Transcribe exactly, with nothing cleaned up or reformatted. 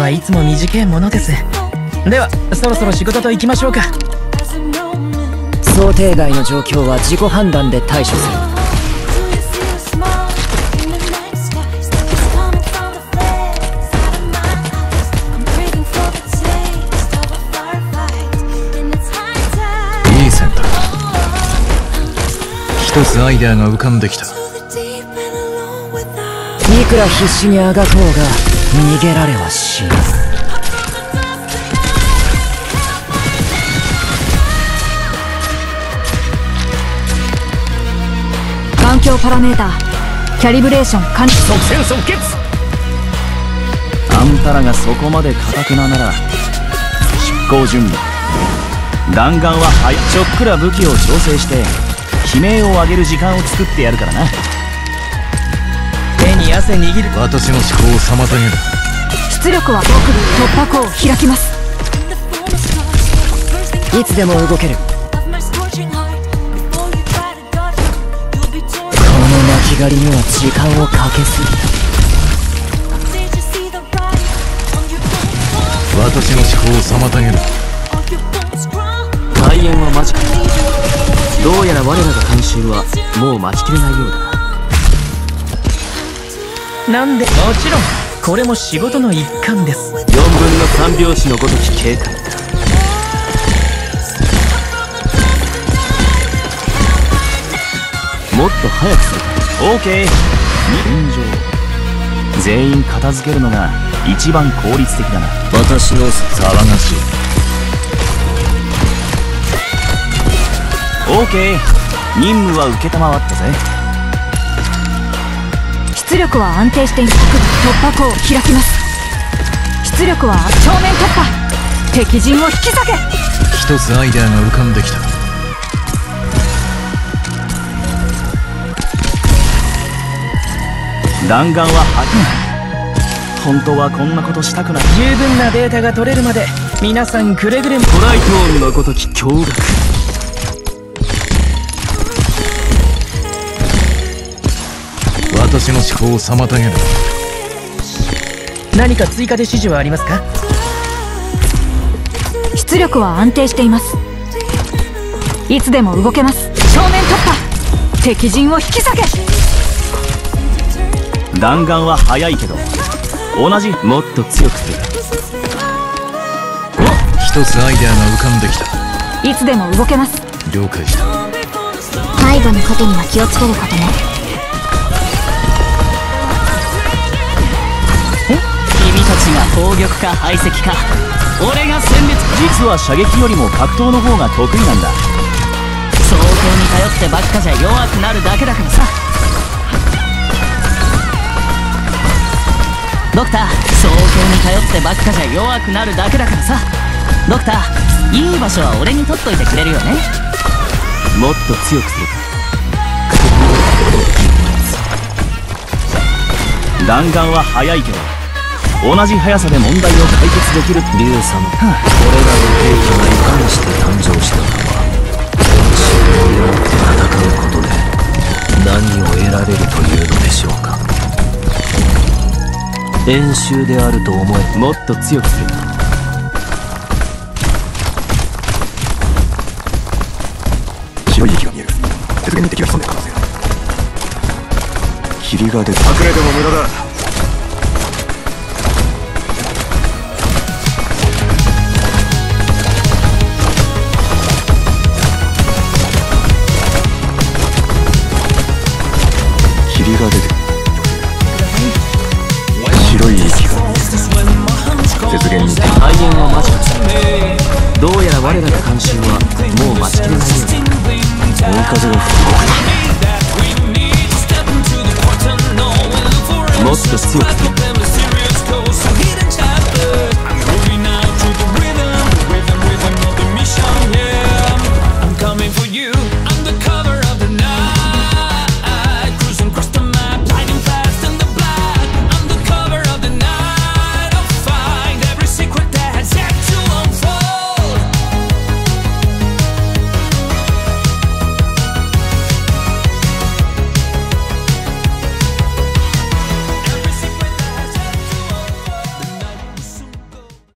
はいつも短いものです。ではそろそろ仕事と行きましょうか。 想定外の状況は自己判断で対処する。 いい選択。一つアイデアが浮かんできた。 いくら必死にあがこうが逃げられはしない。 環境パラメーターキャリブレーション完了。 即戦即決。 あんたらがそこまで堅くななら出航準備。弾丸ははいちょっくら武器を調整して悲鳴を上げる時間を作ってやるからな。 手に汗握る。 私の思考を妨げる。 出力は奥に突破口を開きます。 いつでも動ける。この巻き狩りには時間をかけすぎた。 私の思考を妨げる。 開演は間近。どうやら我らが監修はもう待ちきれないようだな。 なんでもちろんこれも仕事の一環です。 よんぶんのさん拍子のごとき警戒だ。もっと早くする。 OK。 現状全員片付けるのが一番効率的だな。 私の騒がしい。 OK。 任務は承ったぜ。 出力は安定しています。突破口を開きます。出力は正面突破。敵陣を引き裂け。 一つアイデアが浮かんできた。 弾丸は吐くな。本当はこんなことしたくない。 十分なデータが取れるまで皆さんくれぐれも。 トライトーンのごとき驚愕。 私の思考を妨げる。 何か追加で指示はありますか？ 出力は安定しています。いつでも動けます。正面突破。敵陣を引き裂け。 弾丸は速いけど同じ。もっと強くする。 一つアイデアが浮かんできた。 いつでも動けます。 了解した。 背後の盾には気をつけることね。 君たちが砲玉か排斥か俺が選別。実は射撃よりも格闘の方が得意なんだ。装甲に頼ってばっかじゃ弱くなるだけだからさ。ドクター、装甲に頼ってばっかじゃ弱くなるだけだからさ。ドクター、いい場所は俺に取っといてくれるよね。もっと強くするか。弾丸は速いけど同じ速さで問題を解決できる。竜様、これらの兵器がいかにして誕生したかは死を狙って戦うことで何を得られるというのでしょうか。演習であると思え。もっと強くする。 白い息が見える。雪原に敵が潜んでる可能性が。霧が出て隠れても無駄だ。霧が出て白い息が雪原に肺炎は間近。どうやら我らの監修はもう待ちきれないようだ。追い風が吹く。もっと強くする。